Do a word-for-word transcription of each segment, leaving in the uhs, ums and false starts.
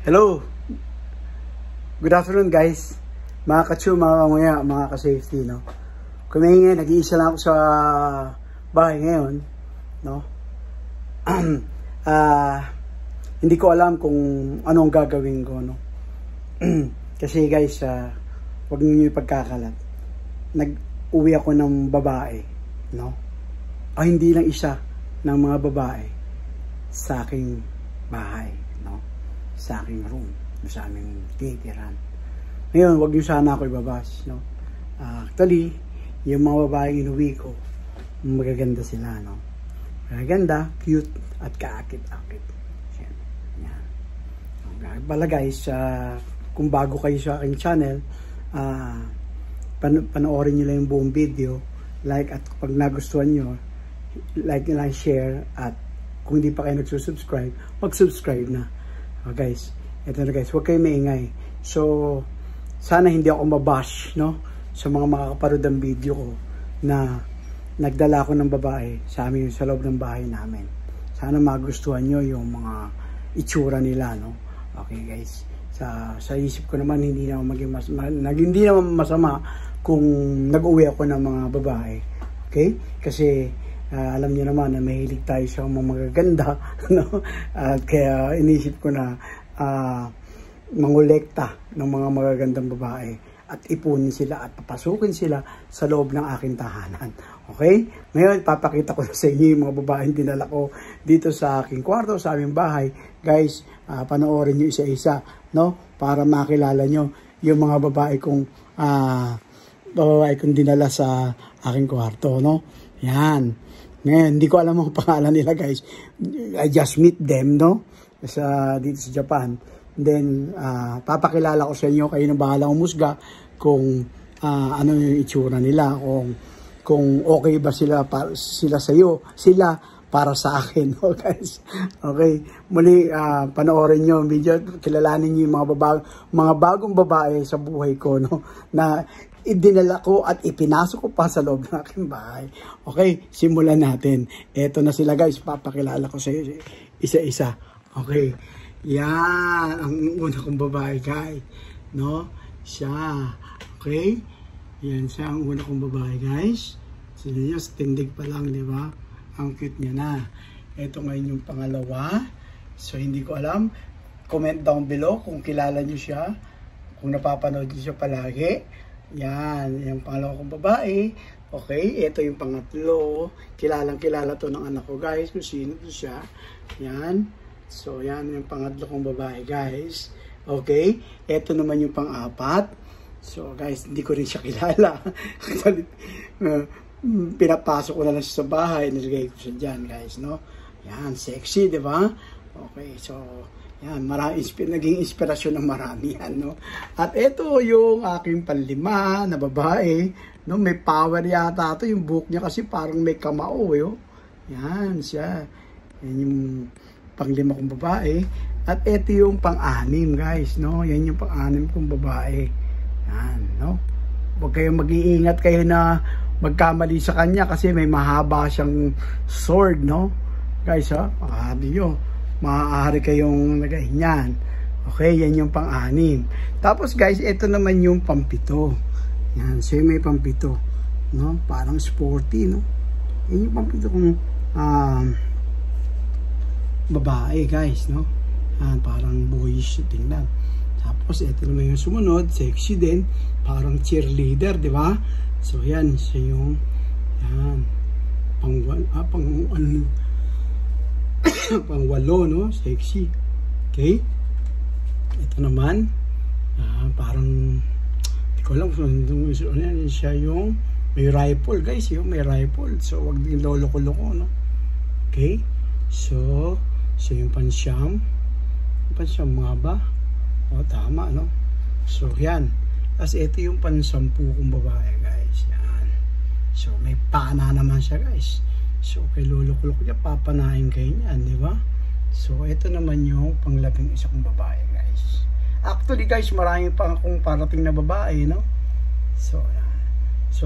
Hello! Good afternoon guys, mga kachu, mga kamaya, mga ka-safety, no? Kumaingay, nag-iisa lang ako sa bahay ngayon, no? uh, hindi ko alam kung anong gagawin ko, no? Kasi guys, uh, huwag niyo ipagkakalat. Nag-uwi ako ng babae, no? O hindi lang isa ng mga babae sa aking bahay, no? Sa aking room, sa aming titiran. Ngayon, wag niyo sana ako ibabas, no? Uh, actually, yung mga babae inuwi ko, magaganda sila, no? Magaganda, cute, at kaakit-akit. Yan. Bala guys, uh, kung bago kayo sa aking channel, uh, pan panoorin nyo lang yung buong video, like, at pag nagustuhan nyo, like nyo lang, share, at kung hindi pa kayo nagsusubscribe, mag-subscribe na. Oh, guys, ito na guys, huwag kayo maingay. So, sana hindi ako mabash, no? Sa mga makakaparod ng video ko na nagdala ko ng babae sa amin, sa loob ng bahay namin. Sana magustuhan nyo yung mga itsura nila, no? Okay guys, sa, sa isip ko naman, hindi naman maging mas, ma, hindi naman masama kung nag-uwi ako ng mga babae. Okay? Kasi Uh, alam niyo naman na mahilig tayo sa mga magaganda, no? At kaya inisip ko na uh, mangolekta ng mga magagandang babae at ipunin sila at papasukin sila sa loob ng aking tahanan. Okay? Ngayon, papakita ko sa inyo yung mga babaeng dinala ko dito sa aking kwarto, sa aming bahay. Guys, uh, panoorin nyo isa-isa, no? Para makilala nyo yung mga babae kong uh, babae kong dinala sa aking kwarto, no? Yan. Ngayon, hindi ko alam ang pangalan nila guys. I just meet them, no? Sa, dito sa Japan. Then, uh, papakilala ko sa inyo, kayo na bahala umusga kung uh, ano yung itsura nila, kung, kung okay ba sila, para, sila sa iyo, sila para sa akin, no guys? Okay, muli, uh, panoorin nyo video, kilalanin nyo yung mga, babag, mga bagong babae sa buhay ko, no? Na idinala ko at ipinasok ko pa sa loob ng aking bahay. Okay, simulan natin. Eto na sila guys, papakilala ko sa iyo isa-isa. Okay, yan ang una kong babae guys, no? Siya, okay? Yan siya ang una kong babae guys. Sino nyo, tindig pa lang, di ba? Ang cute niya na. Eto ngayon yung pangalawa. So hindi ko alam. Comment down below kung kilala nyo siya, kung napapanood nyo siya palagi. Yan, yung pangalawa kong babae. Okay, ito yung pangatlo. Kilalang kilala to ng anak ko guys, kung sino to siya. Yan. So yan yung pangatlo kong babae guys. Okay, ito naman yung pang-apat. So guys, hindi ko rin siya kilala. Pinapasok ko na lang siya sa bahay, nilagay ko siya dyan guys, no? Yan, sexy, di ba? Okay, so yan, marami, naging inspirasyon ng marami yan, no? At ito yung aking panlima na babae, no? May power yata ito, yung buhok niya kasi parang may kamao, eh, oh. Yan, siya. Yan yung panglima kong babae. At ito yung pang-anim, guys, no? Yan yung pang-anim kong babae. Yan, no? Huwag kayong mag-iingat kayo na magkamali sa kanya kasi may mahaba siyang sword, no? Guys, ha? Pakahabi nyo. Maaari kayong nagahinyan. Okay, yan yung pang-anim. Tapos guys, ito naman yung pampito. Yan, siya may pampito, no? Parang sporty, no? Yan yung pampito kong um, babae, guys, no? Yan, parang boyish tingnan. Tapos ito naman yung sumunod, sexy din, parang cheerleader, di ba? So yan, siya yung yan, pang ah, pang ano, pang walo, no? Sexy. Okay? Ito naman, ah, parang hindi ko alam kung ano siya, yung may rifle, guys, yung may rifle. So wag din lolo-loko, no? Okay? So, so yung pansyam. Yung pansyam nga ba? O, tama, no? So, yan. Tapos ito yung pansampu kong babae, guys. Yan. So, may pana naman siya, guys. So, kay lolo-loko niya, papanahin kayo niyan, di ba? So, ito naman yung panglabing isa kong babae, guys. Actually, guys, marami pa akong parating na babae, no? So, yan. So,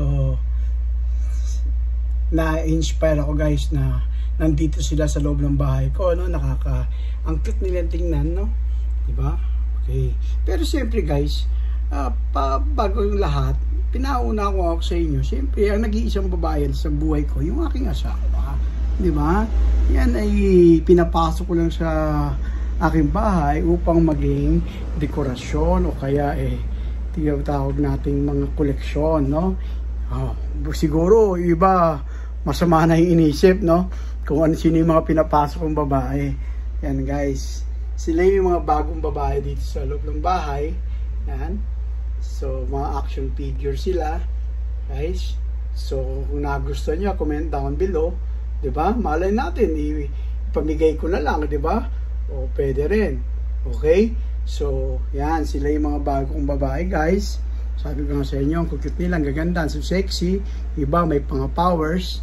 na-inspire ako, guys, na nandito sila sa loob ng bahay ko, no? Nakaka, ang cute nila tingnan, no? Diba? Okay. Pero siyempre guys, uh, pa, bago yung lahat, pinauna ko ako sa inyo. Siyempre, ang nag-iisang babae sa buhay ko, yung aking asawa. Diba? Yan ay pinapasok ko lang sa aking bahay upang maging dekorasyon o kaya eh, tinatawag nating mga koleksyon, no? Oh, siguro, iba, masama na yung inisip, no? Kung ano sino yung mga pinapasok kong babae. Yan guys. Sila yung mga bagong babae dito sa loob ng bahay. Yan. So, mga action figure sila. Guys. So, kung nagustuhan nyo, comment down below. Diba? Malay natin, ipamigay ko na lang. Diba? O, pwede rin. Okay? So, yan. Sila yung mga bagong babae, guys. Sabi ko nga sa inyo, ang cute nila, ang gaganda, so sexy. Iba, may pang powers.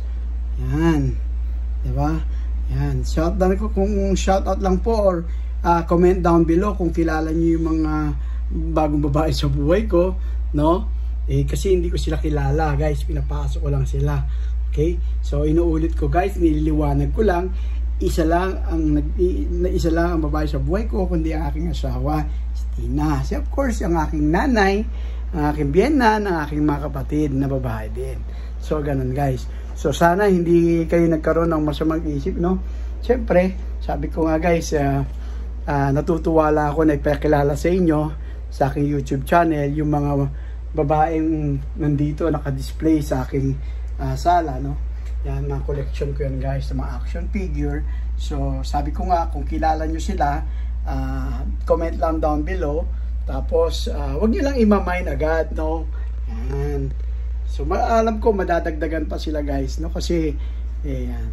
Yan. Diba? Yan. Shout out ko kung shout out lang po or uh, comment down below kung kilala niyo yung mga bagong babae sa buhay ko, no? Eh, kasi hindi ko sila kilala, guys. Pinapasok ko lang sila. Okay? So, inuulit ko, guys. Nililiwanag ko lang. Isa lang ang isa lang ang babae sa buhay ko, kundi ang aking asawa, si Tina. So, of course, ang aking nanay, ang aking biyenan, ang aking mga kapatid na babae din. So, ganun, guys. So, sana hindi kayo nagkaroon ng masamang isip, no? Siyempre, sabi ko nga, guys, uh, uh, natutuwa lang ako na ipakilala sa inyo sa aking YouTube channel yung mga babaeng nandito nakadisplay sa aking uh, sala, no? Yan, mga collection ko yan, guys, sa mga action figure. So, sabi ko nga, kung kilala nyo sila, uh, comment lang down below. Tapos, uh, wag nyo lang imamine agad, no? Yan. So, alam ko, madadagdagan pa sila, guys, no? Kasi, eh, yan.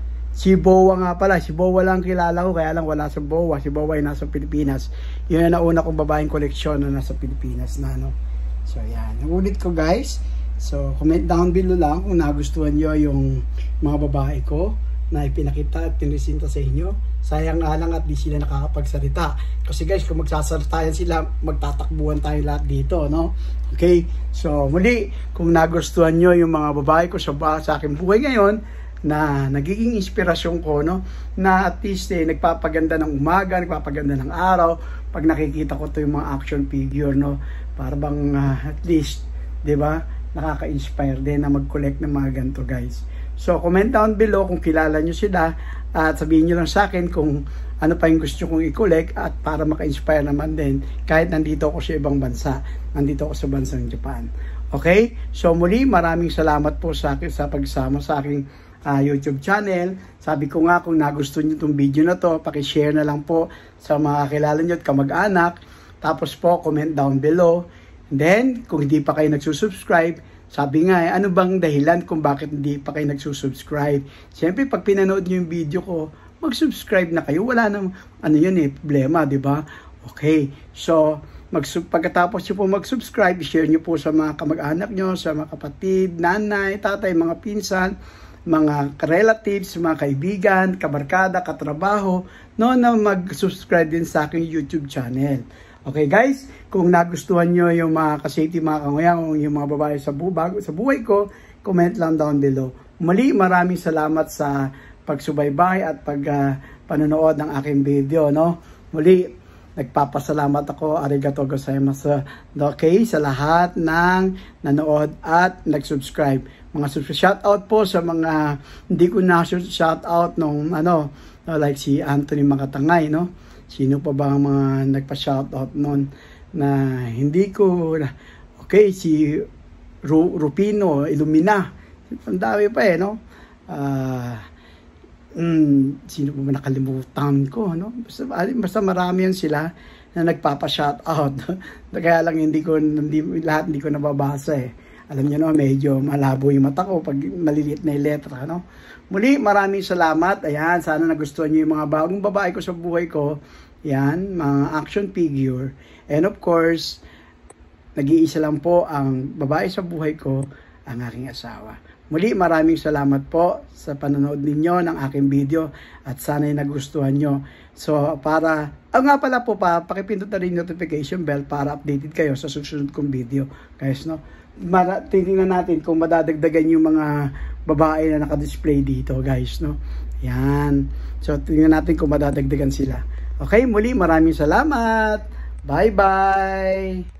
Si Bowa nga pala, si Bowa lang kilala ko, kaya lang wala sa Bowa. Si Bowa ay nasa Pilipinas. Yun ang nauna kong babaeng koleksyon na nasa Pilipinas na, no? So, yan. Ulit ko, guys. So, comment down below lang kung nagustuhan nyo yung mga babae ko na ipinakita at pinisinta sa inyo. Sayang nga lang at di sila nakakapagsalita. Kasi guys, kung magsasalitayan sila, magtatakbuhan tayo lahat dito, no? Okay? So, muli, kung nagustuhan nyo yung mga babae ko sa, sa aking buhay ngayon, na nagiging inspirasyon ko, no? Na at least eh, nagpapaganda ng umaga, nagpapaganda ng araw, pag nakikita ko to yung mga action figure, no? Para bang uh, at least, di ba? Nakaka-inspire din na mag-collect ng mga ganito, guys. So, comment down below kung kilala nyo sila at sabihin nyo lang sa akin kung ano pa yung gusto kong i-collect at para maka-inspire naman din kahit nandito ako sa ibang bansa. Nandito ako sa bansang Japan. Okay? So, muli, maraming salamat po sa akin sa pagsama sa aking uh, YouTube channel. Sabi ko nga, kung nagustuhan nyo itong video na to, pakishare na lang po sa mga kilala nyo at kamag-anak. Tapos po, comment down below. And then, kung hindi pa kayo nagsusubscribe, sabi nga, eh, ano bang dahilan kung bakit hindi pa kayo nagsusubscribe? Siyempre, pag pinanood nyo yung video ko, mag-subscribe na kayo. Wala nang, ano yun eh, problema, di ba? Okay. So, mag pagkatapos nyo po mag-subscribe, share nyo po sa mga kamag-anak nyo, sa mga kapatid, nanay, tatay, mga pinsan, mga relatives, mga kaibigan, kabarkada, katrabaho, no, na mag-subscribe din sa aking YouTube channel. Okay guys, kung nagustuhan nyo yung mga kasafety, mga kanguyang, yung mga babae sa, buhay, sa buhay ko, comment lang down below. Muli, maraming salamat sa pagsubaybay at pag uh, panonood ng aking video, no? Muli, nagpapasalamat ako, arigatou gozaimasu, okay, sa lahat ng nanood at nag-subscribe. Mga shoutout po sa mga hindi ko na shoutout nung ano, like si Anthony Makatangay, no? Sino pa ba ang mga nagpa-shoutout noon na hindi ko, okay, si Ru Rupino, Illumina, ang dami pa eh, no? Uh, mm, sino pa ba nakalimutan ko, no? Basta, basta marami yan sila na nagpapa-shoutout. Kaya lang hindi ko, hindi, lahat hindi ko nababasa eh. Alam niyo no, medyo malabo yung mata ko pag maliliit na yung letra, no? Muli, maraming salamat. Ayan, sana nagustuhan niyo yung mga bagong babae ko sa buhay ko. Yan, mga action figure. And of course, nag-iisa lang po ang babae sa buhay ko, ang aking asawa. Muli, maraming salamat po sa panonood ninyo ng aking video at sana'y nagustuhan nyo. So, para, ah nga pala po pa, pakipindot na rin notification bell para updated kayo sa susunod kong video. Guys, no? Titingnan natin kung madadagdagan yung mga babae na nakadisplay dito, guys, no? Yan. So, tingnan natin kung madadagdagan sila. Okay, muli maraming salamat. Bye-bye.